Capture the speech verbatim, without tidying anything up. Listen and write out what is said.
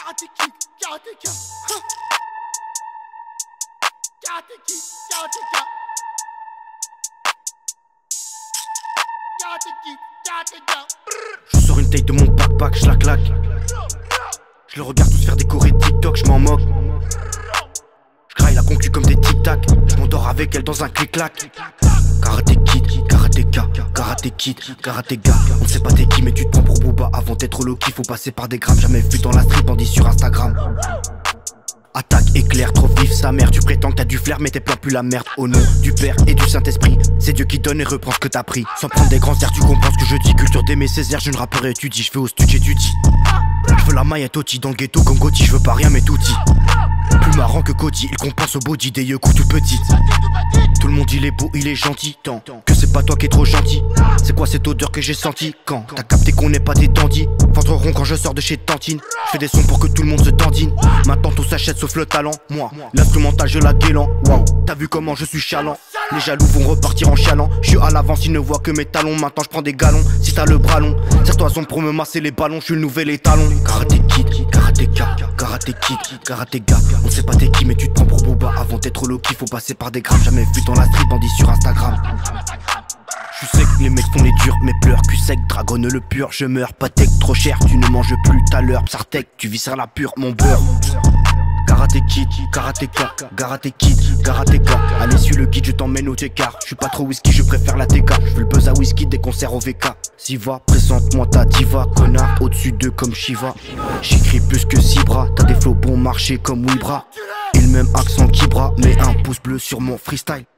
Karate Kid, Karateka. Huh. Karate Kid, Karateka. Karate Kid, Karateka. Je sors une taille de mon backpack, je la claque. Je le regarde tous faire décorer TikTok, je m'en moque. Je graille la concu comme des tic-tac. Je m'endors avec elle dans un clic-clac. Karate Kid, Karateka, Karate Kid, Karateka. On ne sait pas t'es qui mais tu te prends pour Booba. Avant d'être Loki faut passer par des grammes. Jamais vu dans la street, bandit sur Instagram. Attaque éclair, trop vif sa mère. Tu prétends que t'as du flair mais t'es plein plus la merde. Au nom du Père et du Saint-Esprit, c'est Dieu qui donne et reprend ce que t'as pris. Sans prendre des grands airs tu comprends ce que je dis. Culture d'aimer Césaire, je ne rapperai étudie. Je vais au studio j'étudie. Je veux la maillette Oti dans le ghetto comme Gauthier. Je veux pas rien mais tout dit. Plus marrant que Cody, il compense au body des yeux coups tout petites. Tout le monde il est beau, il est gentil. Tant que c'est pas toi qui es trop gentil. C'est quoi cette odeur que j'ai senti quand t'as capté qu'on n'est pas des dandys. Ventre rond quand je sors de chez Tantine. Je fais des sons pour que tout le monde se dandine. Maintenant tout s'achète sauf le talent. Moi, l'instrumental je la guélan. Wow, t'as vu comment je suis chalant. Les jaloux vont repartir en chialant. Je suis à l'avance, ils ne voient que mes talons. Maintenant je prends des galons, si t'as le bras long. Serre-toi son pour me masser les ballons. Je suis le nouvel étalon. Karate Kid, Karateka, Karate Kid, Karateka. On sait pas t'es qui mais tu te prends pour Booba. Avant d'être Loki faut passer par des grammes. Jamais vu dans la street, bandit sur Instagram. Je suis sec, les mecs font les durs, mais pleure, cul sec, dragonne le pur. Je meurs, pâtèque, trop cher, tu ne manges plus tout à l'heure. Psartec, tu visseras la pure, mon beurre. Karate Kid, Karateka, Karate Kid, Karateka. Allez suis le guide, je t'emmène au T K. Je suis pas trop whisky, je préfère la T K. Je veux le buzz à whisky des concerts au V K. Si va, présente-moi ta diva, connard, au-dessus d'eux comme Shiva. J'écris plus que six bras, t'as des flots bon marché comme Wibra. Et le même accent qui bras, mais un pouce bleu sur mon freestyle.